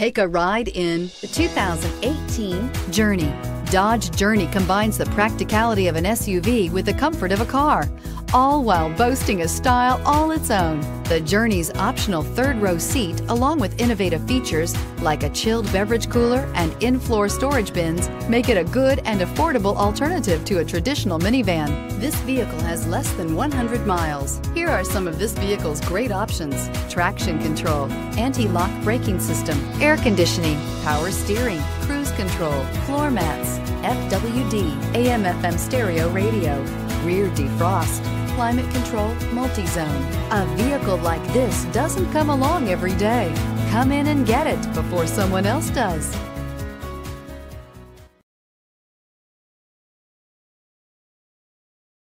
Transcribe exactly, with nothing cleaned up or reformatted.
Take a ride in the two thousand eighteen Journey. Dodge Journey combines the practicality of an S U V with the comfort of a car, all while boasting a style all its own. The Journey's optional third-row seat, along with innovative features like a chilled beverage cooler and in-floor storage bins, make it a good and affordable alternative to a traditional minivan. This vehicle has less than one hundred miles. Here are some of this vehicle's great options: traction control, anti-lock braking system, air conditioning, power steering, cruise control, floor mats, F W D, A M F M stereo radio, rear defrost, climate control, multi-zone. A vehicle like this doesn't come along every day. Come in and get it before someone else does.